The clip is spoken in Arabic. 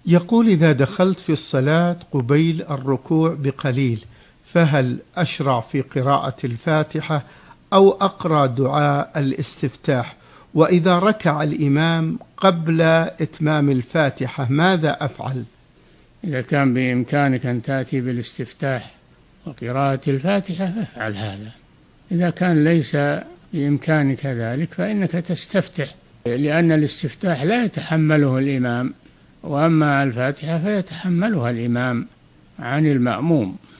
يقول: إذا دخلت في الصلاة قبيل الركوع بقليل فهل أشرع في قراءة الفاتحة أو أقرأ دعاء الاستفتاح؟ وإذا ركع الإمام قبل إتمام الفاتحة ماذا أفعل؟ إذا كان بإمكانك أن تأتي بالاستفتاح وقراءة الفاتحة فافعل هذا. إذا كان ليس بإمكانك ذلك فإنك تستفتح، لأن الاستفتاح لا يتحمله الإمام، وأما الفاتحة فيتحملها الإمام عن المأموم.